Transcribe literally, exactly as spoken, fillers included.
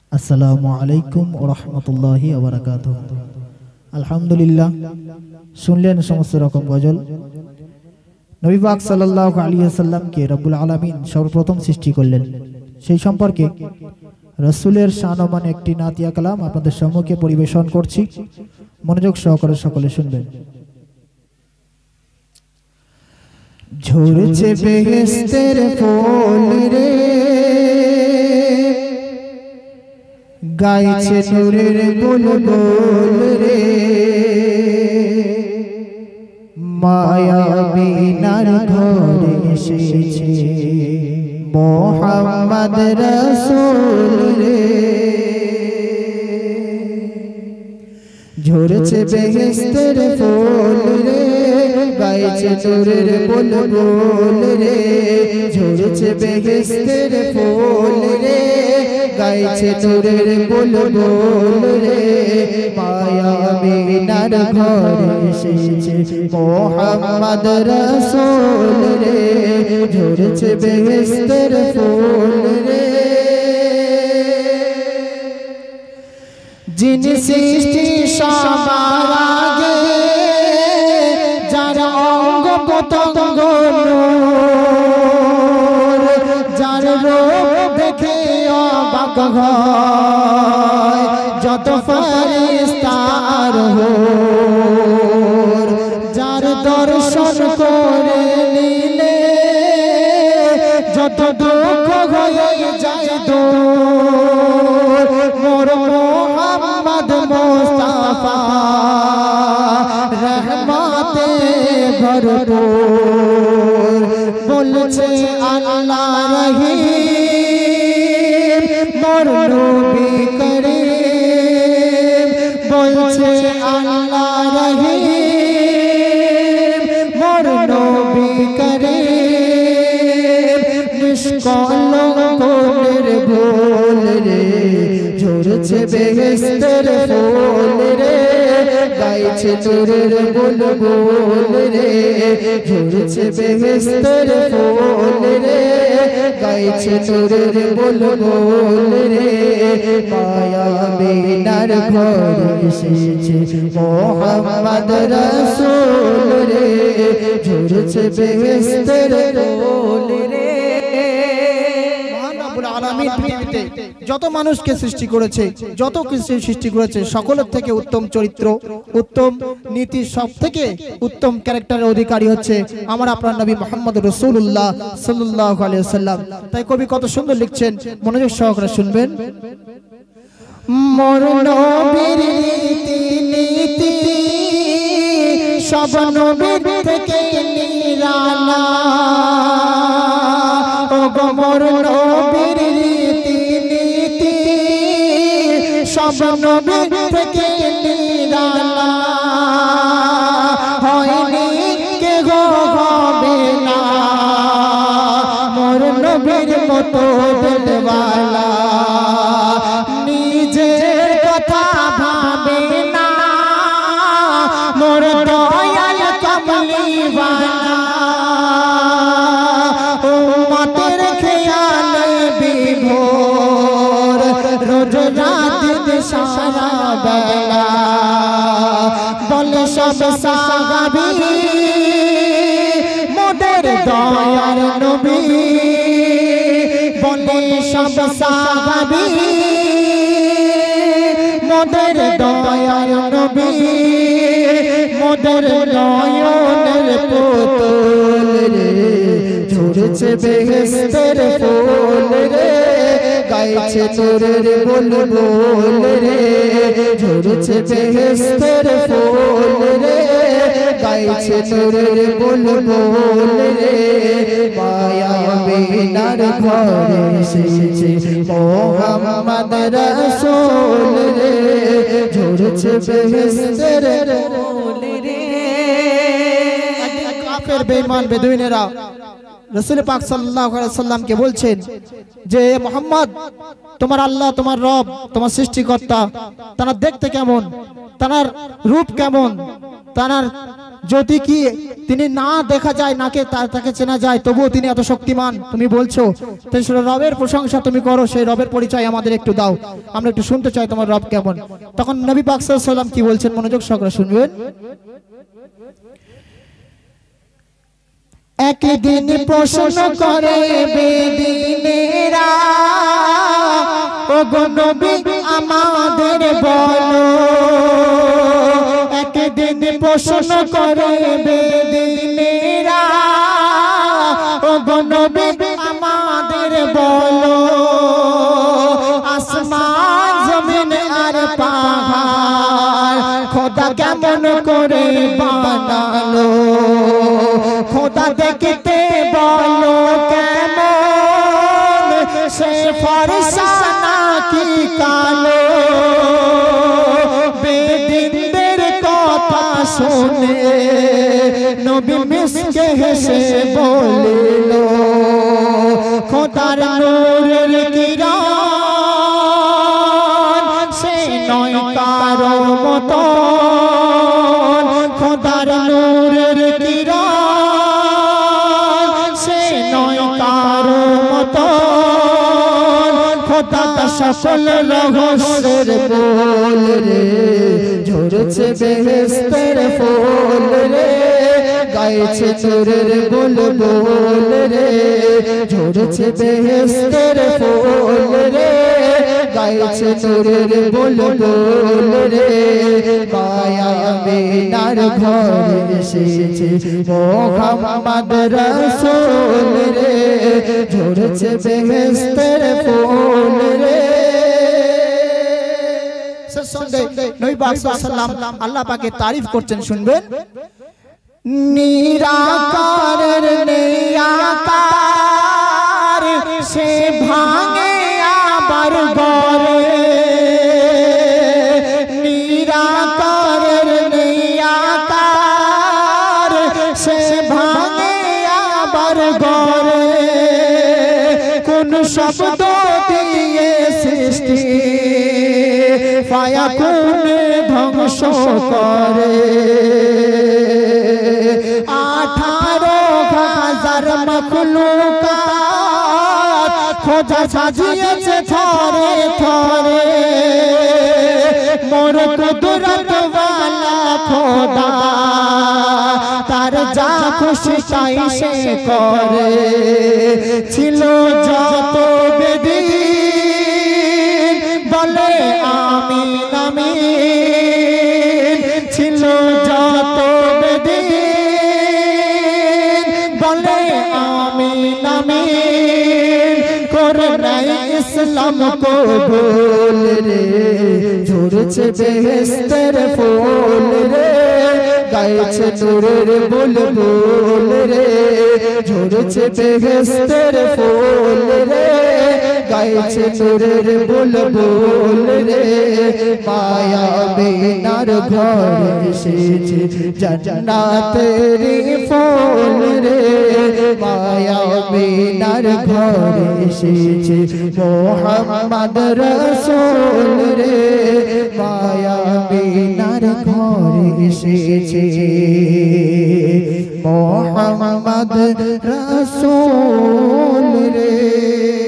আসসালামু আলাইকুম ওয়া রাহমাতুল্লাহি ওয়া বারাকাতুহু। আলহামদুলিল্লাহ, শুনলেন সমস্ত রকম গজল। নবী পাক সাল্লাল্লাহু আলাইহি ওয়াসাল্লামকে রব্বুল আলামিন সর্বপ্রথম সৃষ্টি করলেন, সেই সম্পর্কে রাসূলের শানমান একটি নাতিয়া কালাম আপনাদের সম্মুখে পরিবেশন করছি। মনোযোগ সহকারে সকলে শুনবেন। ঝরছে বেহেশতের ফুল রে, গাইছে নূরের বুলবুল রে, মায়া বিনার ঘরে এসেছে মুহাম্মদ রাসূল রে। ঝরছে বেহেশতের ফুল রে, গাইছে নূরের বুলবুল রে। ঝরছে বেহেশতের ফুল রে, গাইছে নূরের বুলবুল রে, মায়া বিনার ঘরে এসেছে মুহাম্মদ রাসূল রে। ঝরছে বেহেশতের ফুল রে, যিনি সৃষ্টি সবার আগে, যার অঙ্গ পতঙ্গ নূর, যার রূপ দেখে অবাক হয় যত ফেরেশতার হুর, যার দর্শন করে নিলে যত দুঃখ হয়ে যায় দূর। মোর মুহাম্মদ মুস্তাফা রহমতে ভরপুর, বলছে আল্লাহ রহিম মোর নবী করিম, বলছে আল্লাহ রহিম মোর নবী করিম, নিষ্কলঙ্ক নির্ভুল রে। ঝরছে বেহেশতের ফুল রে, গাইছে নূরের বুলবুল রে। ঝরছে বেহেশতের ফুল রে, গাইছে নূরের বুলবুল রে, মায়া বিনার ঘরে এসেছে মুহাম্মদ রাসূল রে। ঝরছে বেহেশতের ফুল রে। পৃথিবীতে যত মানুষকে সৃষ্টি করেছে, যত কিছু সৃষ্টি করেছে, সকলের থেকে উত্তম চরিত্র, উত্তম নীতি, সব থেকে উত্তম ক্যারেক্টারের অধিকারী হচ্ছে আমার আপনার নবী মুহাম্মদ রাসূলুল্লাহ সাল্লাল্লাহু আলাইহি ওয়াসাল্লাম। তাই কবি কত সুন্দর লিখছেন, মনোযোগ সহকারে শুনবেন। মোর নবীর নীতি নীতি সব নবীর থেকে নিরালা, ও গো মোর নবীর নীতি নীতি সব নবীর থেকে নিরালা, হয়নি কে গো হবে না মোর নবীর মতো দিলওয়ালা। নিজের কথা ভাবে না মোর দয়াল কমলিওয়ালা, উম্মতের খেয়ালে বিভোর, রোজ রাত সারা বেলা, বলে সব সাহাবী মোদের দয়ার নবী, বলে সব সাহাবী মোদের দয়ার নবী, মোদের নয়নের পুতুল রে। ঝরছে বেহেশতের ফুল রে, গাইছে নূরের বুলবুল রে। ঝরছে বেহেশতের ফুল রে, গাইছে নূরের বুলবুল রে, মায়া বিনার ঘরে এসেছে মুহাম্মদ রাসূল রে। ঝরছে বেহেশতের ফুল রে। কাফের বেঈমান বেদুইনেরা রাসূল পাক সাল্লাল্লাহু আলাইহি ওয়াসাল্লামকে বলছেন যে মুহাম্মদ, তোমার আল্লাহ, তোমার রব, তোমার সৃষ্টিকর্তা, তারা দেখতে কেমন, তার রূপ কেমন, তার যদি কি তিনি না দেখা যায়, নাকে তাকে চেনা যায়, তবুও তিনি এত শক্তিমান তুমি বলছো, তাই রবের প্রশংসা তুমি করো, সেই রবের পরিচয় আমাদের একটু দাও, আমরা একটু শুনতে চাই তোমার রব কেমন। তখন নবী পাক সাল্লাল্লাহু আলাইহি ওয়াসাল্লাম কি বলছেন, মনোযোগ সহকারে শুনবেন। একদিন প্রশ্ন করে বেদিনেরা, ও গো নবী আমাদের বলো, একদিন প্রশ্ন করে বেদিনেরা, ও গো নবী আমাদের বলো, আসমান জমিন আর পাহাড় খোদা কেমন করে বানালো, খোদা দেখতে বলো কেমন, সে ফর্সা নাকি কালো, বেদিনদের কথা শুনে নবী মিসকে হেসে বলিল, খোদার নূরের কিরণ সে নয় কারো মতো, খোদার নূরের কিরণ সে নয় কারো মতো, খোদা সকল রহস্যের বল রে, ঝরছে বেহেশতের ফুল রে, গাইছে নূরের বুলবুল রে, ঝরছে বেহেশতের ফুল রে, গাইছে নূরের বুলবুল রে, মায়া আমিনার ঘরে এসেছে মুহাম্মদ রাসূল রে, ঝরছে বেহেশতের ফুল রে। নবী পাক সাল্লাল্লাহু আলাইহি ওয়াসাল্লাম আল্লাহ পাকের তারিফ করছেন, শুনবেন। নিরাকারের নিরাকার সে ভাঙে আবার গড়ে, নিরাকারের নিরাকার সে ভাঙে আবার গড়ে, কোন শব্দ দিয়ে সৃষ্টি ফায়াকুন ধ্বংস করে, আঠারো হাজার মখলুকাত খোদা সাজিয়েছে থরে থরে, মোর কুদরত ওয়ালা খোদা তার যা খুশি তাই সে করে, ছিল যত বেদিন বলে আমিন আমিন, ছিল যত বেদিন বলে আমিন আমিন, করে নাই ইসলাম কবুল রে, ঝরছে বেহেশতের ফুল রে, গাইছে নূরের বুলবুল রে, ঝরছে বেহেশতের ফুল রে, গাইছে নূরের বুলবুল রে, মায়া বিনার ঘর এসেছে জান্নাতের ফুল রে, মায়া বিনার ঘর এসেছে মুহাম্মদ রাসূল রে, মায়া বিনার ঘর এসেছে মুহাম্মদ রাসূল রে।